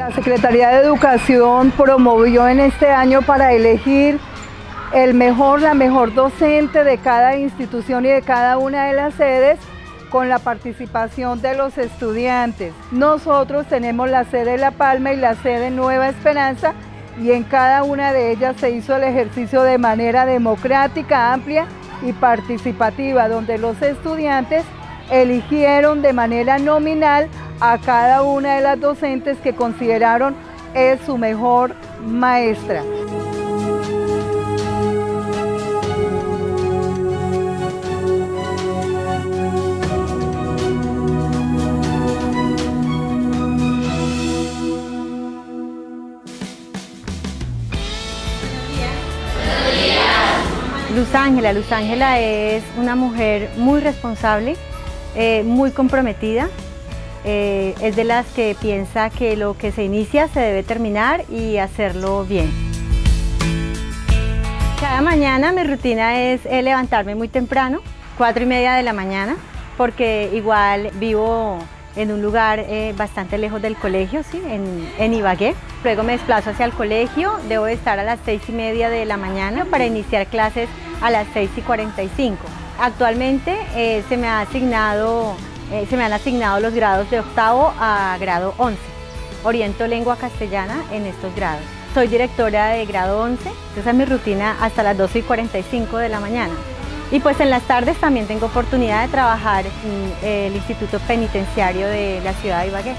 La Secretaría de Educación promovió en este año para elegir la mejor docente de cada institución y de cada una de las sedes con la participación de los estudiantes. Nosotros tenemos la sede La Palma y la sede Nueva Esperanza y en cada una de ellas se hizo el ejercicio de manera democrática, amplia y participativa, donde los estudiantes eligieron de manera nominal a cada una de las docentes que consideraron es su mejor maestra. Luz Ángela es una mujer muy responsable, muy comprometida, es de las que piensa que lo que se inicia se debe terminar y hacerlo bien. Cada mañana mi rutina es levantarme muy temprano, 4:30 de la mañana, porque igual vivo en un lugar bastante lejos del colegio, ¿sí? en Ibagué. Luego me desplazo hacia el colegio, debo de estar a las 6:30 de la mañana para iniciar clases a las 6:45. Actualmente se me han asignado los grados de octavo a grado 11. Oriento lengua castellana en estos grados. Soy directora de grado 11, esa es mi rutina hasta las 12:45 de la mañana. Y pues en las tardes también tengo oportunidad de trabajar en el Instituto Penitenciario de la ciudad de Ibagué.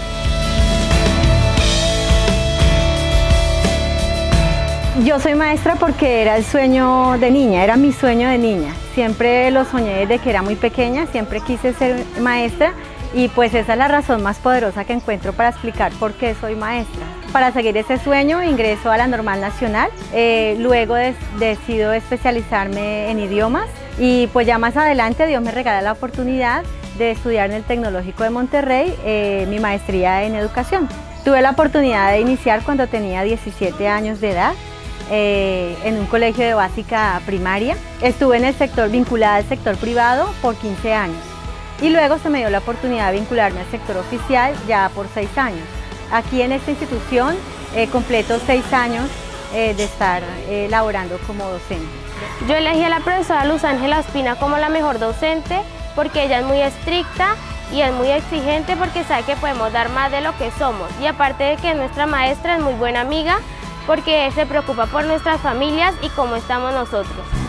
Yo soy maestra porque era el sueño de niña, era mi sueño de niña. Siempre lo soñé desde que era muy pequeña, siempre quise ser maestra y pues esa es la razón más poderosa que encuentro para explicar por qué soy maestra. Para seguir ese sueño ingreso a la Normal Nacional, luego decido especializarme en idiomas y pues ya más adelante Dios me regala la oportunidad de estudiar en el Tecnológico de Monterrey mi maestría en educación. Tuve la oportunidad de iniciar cuando tenía 17 años de edad. En un colegio de básica primaria. Estuve en el sector vinculada al sector privado por 15 años y luego se me dio la oportunidad de vincularme al sector oficial ya por 6 años. Aquí en esta institución completo 6 años de estar laborando como docente. Yo elegí a la profesora Luz Ángela Ospina como la mejor docente porque ella es muy estricta y es muy exigente porque sabe que podemos dar más de lo que somos y aparte de que nuestra maestra es muy buena amiga porque se preocupa por nuestras familias y cómo estamos nosotros.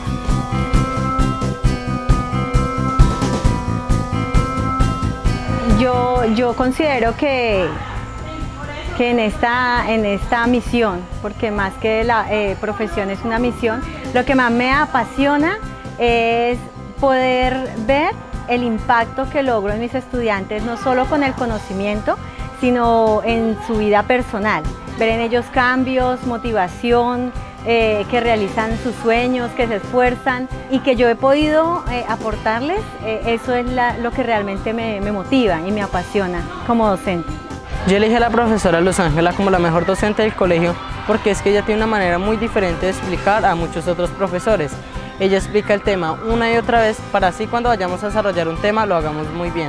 Yo considero que en esta misión, porque más que la profesión es una misión, lo que más me apasiona es poder ver el impacto que logro en mis estudiantes, no solo con el conocimiento, sino en su vida personal. Ver en ellos cambios, motivación, que realizan sus sueños, que se esfuerzan y que yo he podido aportarles, eso es lo que realmente me motiva y me apasiona como docente. Yo elegí a la profesora Luz Ángela como la mejor docente del colegio porque es que ella tiene una manera muy diferente de explicar a muchos otros profesores. Ella explica el tema una y otra vez para así cuando vayamos a desarrollar un tema lo hagamos muy bien.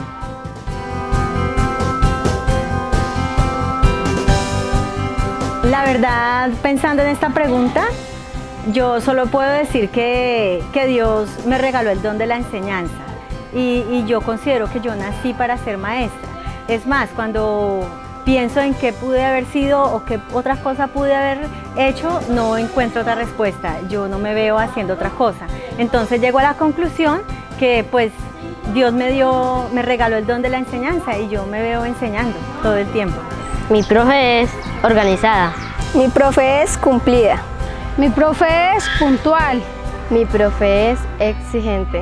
La verdad, pensando en esta pregunta, yo solo puedo decir que Dios me regaló el don de la enseñanza y yo considero que yo nací para ser maestra. Es más, cuando pienso en qué pude haber sido o qué otras cosas pude haber hecho, no encuentro otra respuesta. Yo no me veo haciendo otra cosa. Entonces llego a la conclusión que pues Dios me regaló el don de la enseñanza y yo me veo enseñando todo el tiempo. Mi profe es organizada. Mi profe es cumplida. Mi profe es puntual. Mi profe es exigente.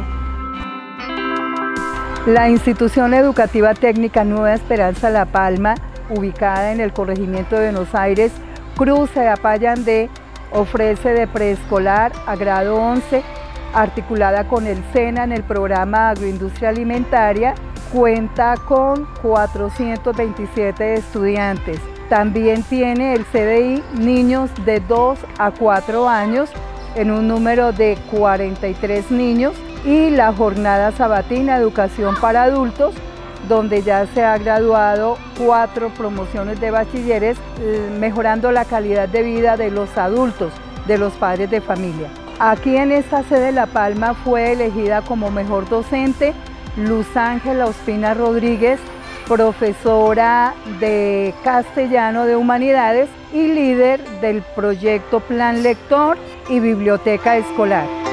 La Institución Educativa Técnica Nueva Esperanza La Palma, ubicada en el corregimiento de Buenos Aires, Cruce de Apayandé, ofrece de preescolar a grado 11, articulada con el SENA en el programa Agroindustria Alimentaria, cuenta con 427 estudiantes. También tiene el CDI niños de 2 a 4 años en un número de 43 niños y la jornada sabatina Educación para Adultos donde ya se ha graduado 4 promociones de bachilleres, mejorando la calidad de vida de los adultos, de los padres de familia. Aquí en esta sede de La Palma fue elegida como mejor docente Luz Ángela Ospina Rodríguez, profesora de castellano de humanidades y líder del proyecto Plan Lector y Biblioteca Escolar.